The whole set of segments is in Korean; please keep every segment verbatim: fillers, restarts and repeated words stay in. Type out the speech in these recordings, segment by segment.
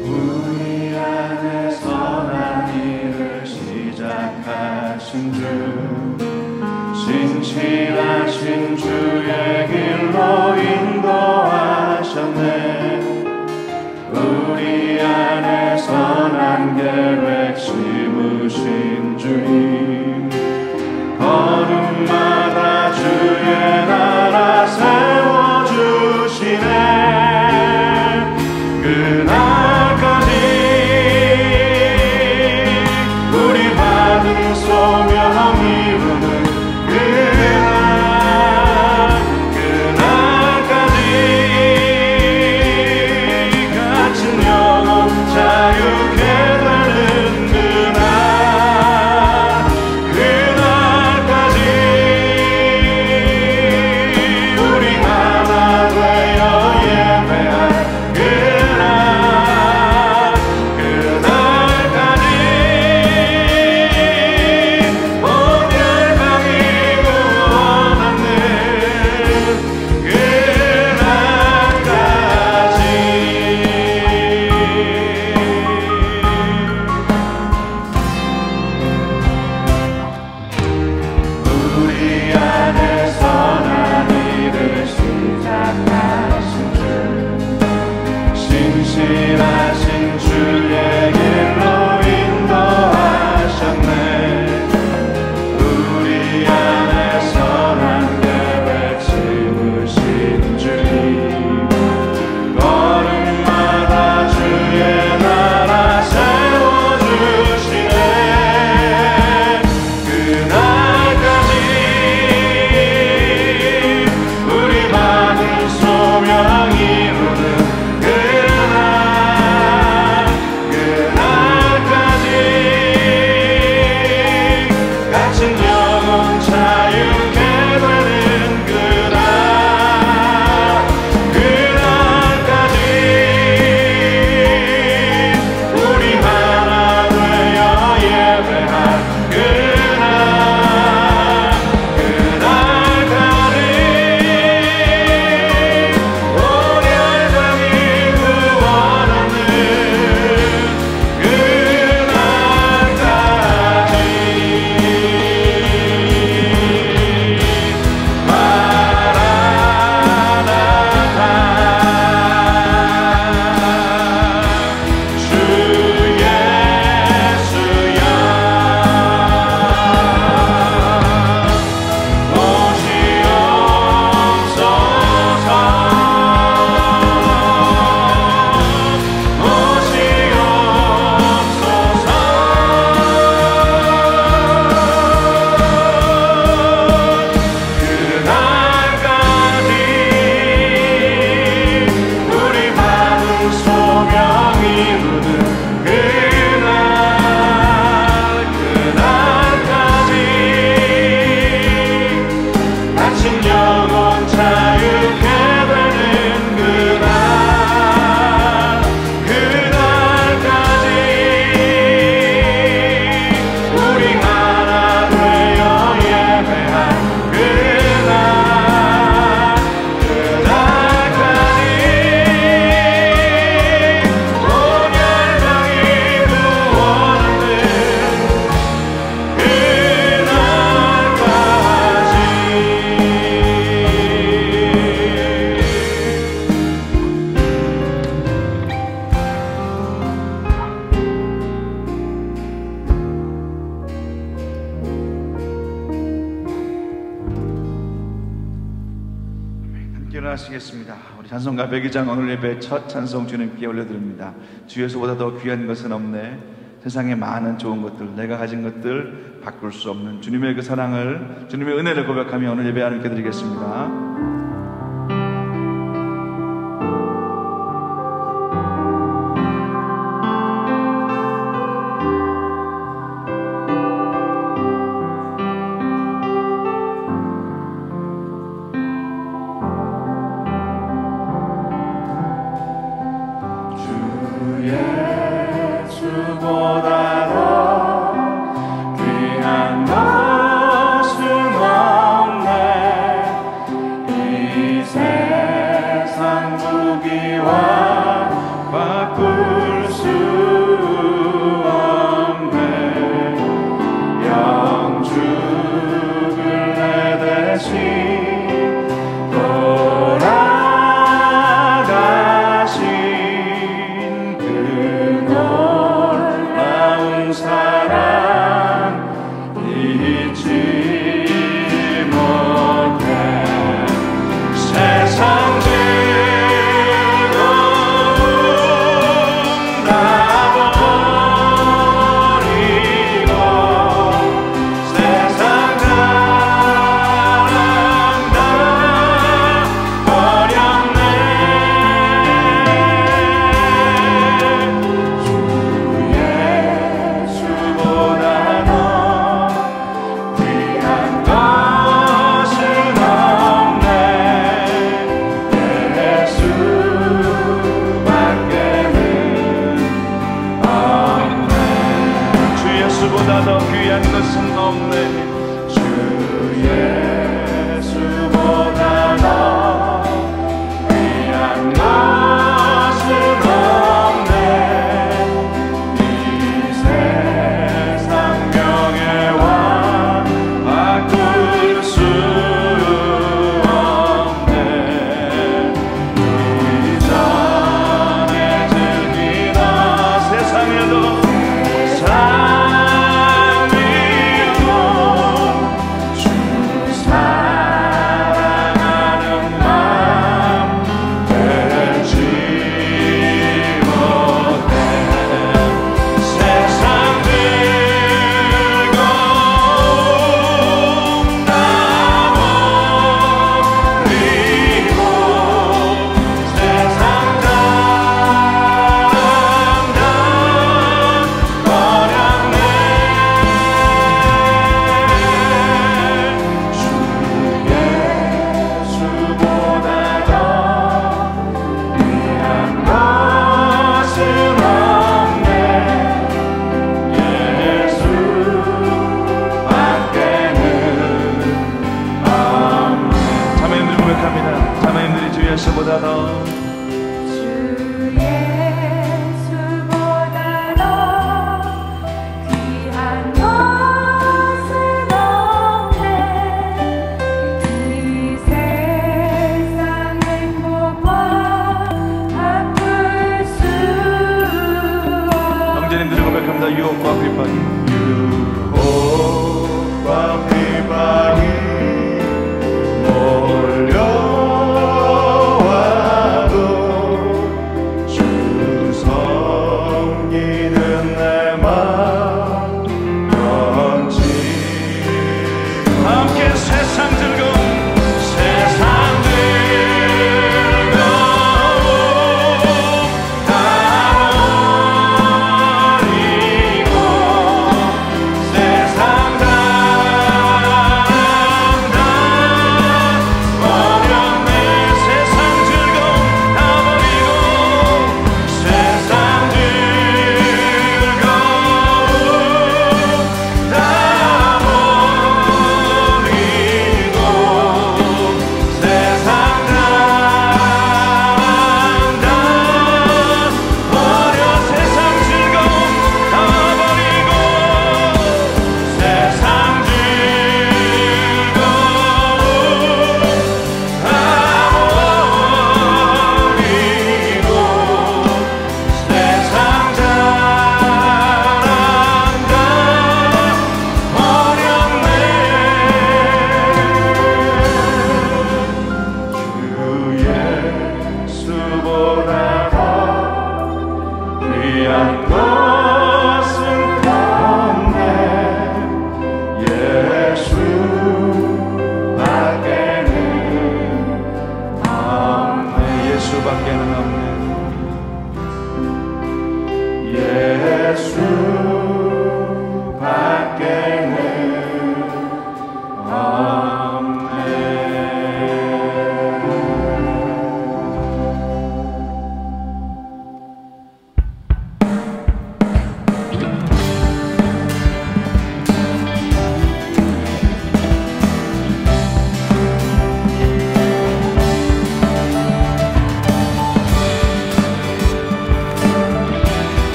우리 안에 선한 일을 시작하신 주, 신실하신 주의 길로 인도하셨네. 우리 안에 선한 계획 심으신 주님, 걸음마다 주의 나라 세워주시네. 그날까지 우리 받은 소명 이루는 그날, 그날까지 갇힌 영혼 자유케 되는 그날, 그날까지 우리 하나 되어 예배할 그날, 그날까지 온 열방이 구원받는 그날까지. 우리 안에 선한 일을 시작하신 주, 신실하신 주의 길로 인도하셨네. 우리 안에 선한 계획 심으신 주님, 걸음마다 주의 나라 세워주시네. 그날까지 우리 받은 소명 이루는 그날, 그날까지 갇힌 영혼 자유케 되는 그날, 그날까지 우리 하나 되어 예배할 그날, 그날까지 온 열방이 구원하는 그날까지. 마라나타, 주 예수여 일어나시겠습니다. 우리 찬송가 백이 장 오늘 예배 첫 찬송 주님께 올려드립니다. 주 예수보다 더 귀한 것은 없네. 세상에 많은 좋은 것들, 내가 가진 것들 바꿀 수 없는 주님의 그 사랑을, 주님의 은혜를 고백하며 오늘 예배 하나님께 드리겠습니다. 세상 무기와 바꿀 수 예수보다 더 귀한 것은 없네. 주 예수보다 더 귀한 것은 없네. 이 세상 명예와 바꿀 수 없네. 이전에 즐기던 세상에도 예수보다 더 주 예수보다 더 귀한 것은 없네. 이 세상 행복과 바꿀 수 없네. 형제님들이 고백합니다. 유혹과 핍박이 유혹과 핍박이 몰려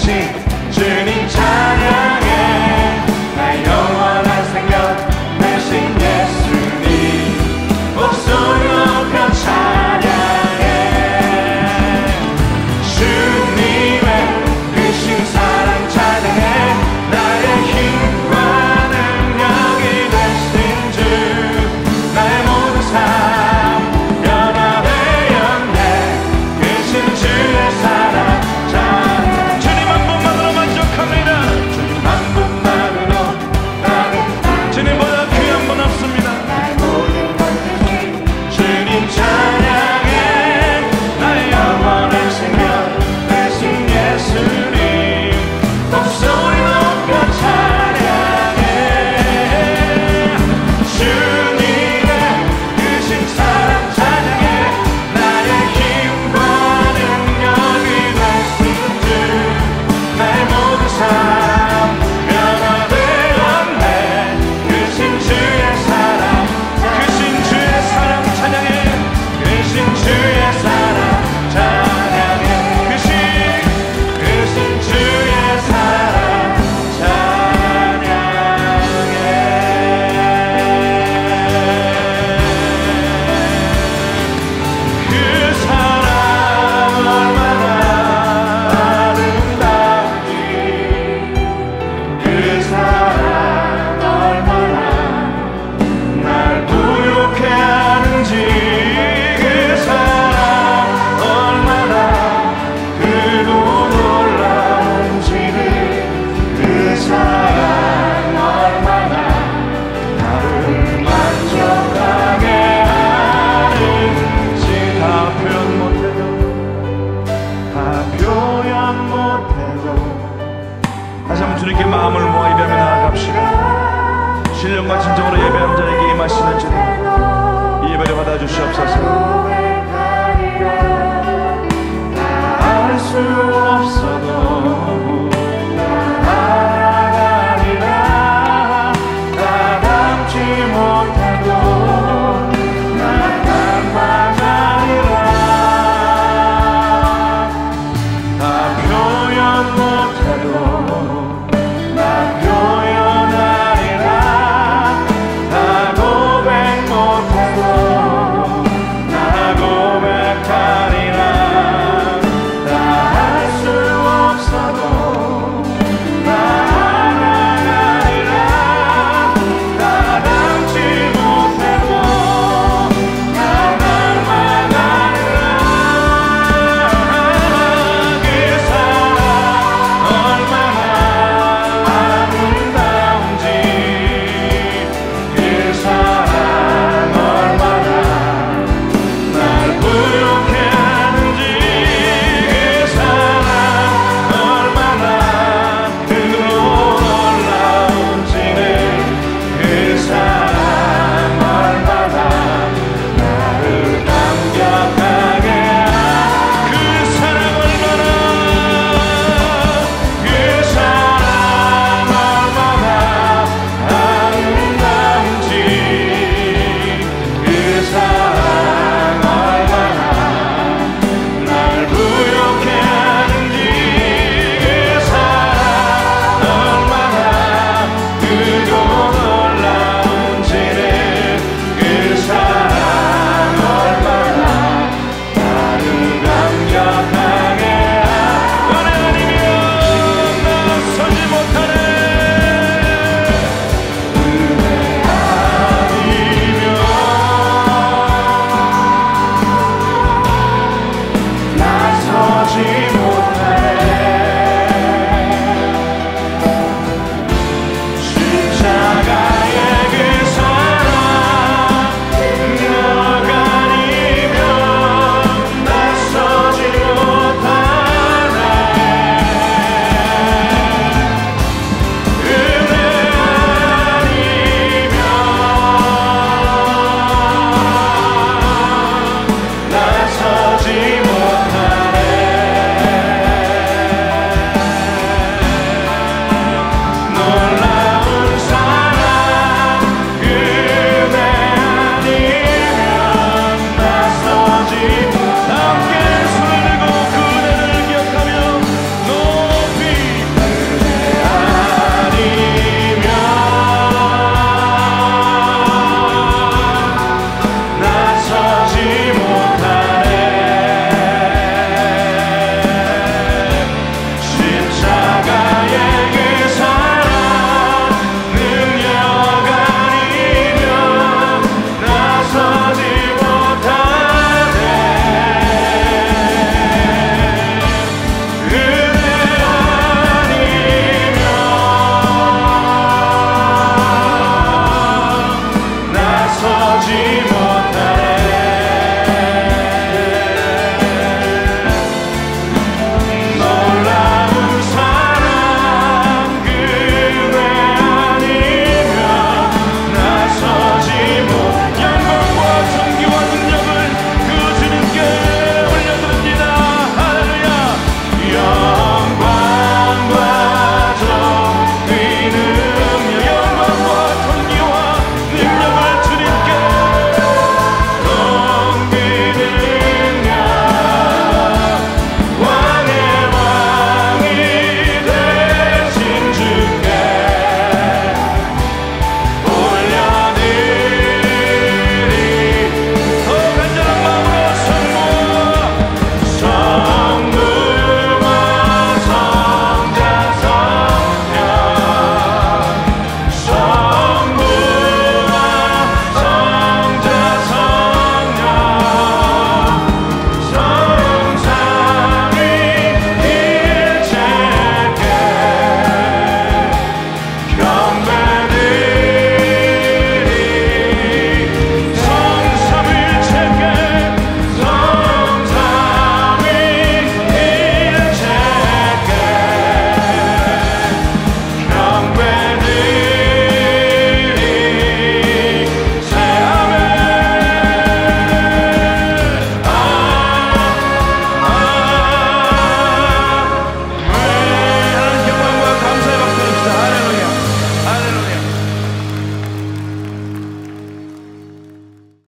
주님 찬양해. 나의 영원한 생명 되신 예수님 목소리 높여 찬양해. 주님의 크신 사랑 찬양해. 나의 힘과 능력이 되신 주 나의 모든 삶 변화되었네. 크신 주의 사랑 찬양해. 주님 한 분만으로 만족합니다. 주님 한 분만으로 나는 주님보다 귀한 분 없습니다. 주님 찬양해. 나의 영원한 생명 되신 예수님 목소리 높여 찬양해. 주님의 크신 사랑 찬양해. 나의 힘과 능력이 되신 주 나의 모든 삶 변화되었네. 크신 주의 사랑 크신 주의 사랑 찬양해. 크신 주의 사랑 찬양해. 크신 크신 주의 사랑 찬양해. 그 사랑 얼마나 아름다운지 그 사랑 얼마나 날 부욕해 하는지 그 사랑 얼마나 크고 놀라운지를 그 사랑 얼마나 나를 만족하게 하는지 다 표현 못해도 다 표현 못해도 다시 한번 주님께 마음을 모아 예배하며 나아갑시다. 신령과 진정으로 예배하는 자에게 임하시는 주님 이 예배를 받아주시옵소서. 알 수